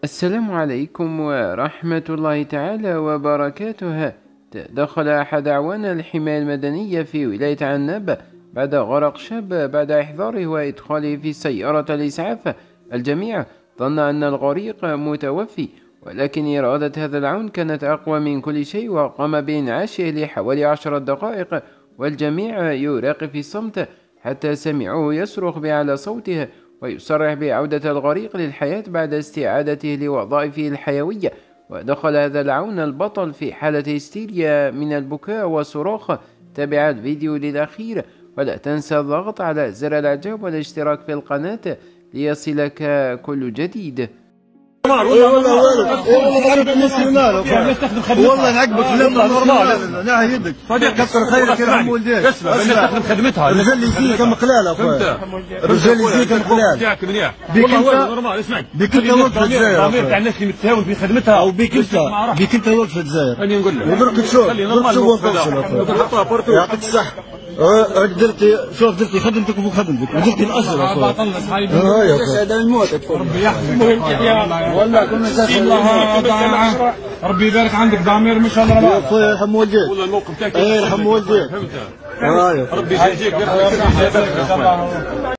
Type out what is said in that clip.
السلام عليكم ورحمة الله تعالى وبركاته. تدخل أحد أعوان الحماية المدنية في ولاية عناب بعد غرق شاب بعد إحضاره وإدخاله في سيارة الإسعاف. الجميع ظن أن الغريق متوفي، ولكن إرادة هذا العون كانت أقوى من كل شيء، وقام بإنعاشه لحوالي 10 دقائق والجميع يراقب في الصمت حتى سمعوه يصرخ بأعلى صوته ويصرح بعودة الغريق للحياة بعد استعادته لوظائفه الحيوية. ودخل هذا العون البطل في حالة هستيريا من البكاء والصراخ. تابع الفيديو للأخير، ولا تنسى الضغط على زر الإعجاب والاشتراك في القناة ليصلك كل جديد. والله نعقبك والله نعم يدك كثر خيرك يا عم ولدي. اسمع نستخدم خدمتها. الرجال اللي يجيك مقلال اخويا، الرجال اللي يجيك مقلال تاعك منيح والله نورمال. اسمعك بك انت واقف في الجزائر، الضمير تاع الناس اللي متساوي في خدمتها، او بك انت واقف في الجزائر. خليني نقول لك ودرك تشوف يعطيك الصحة. درتي خدمتك وفوق خدمتك ودرتي الاجر اخويا. هذا الموت ربي يحفظك والله كنا ربي يبارك عندك ضمير ما شاء الله. يا اخويا يرحم والديك. والله الموقف تاعك يرحم والديك. ربي يجزيك.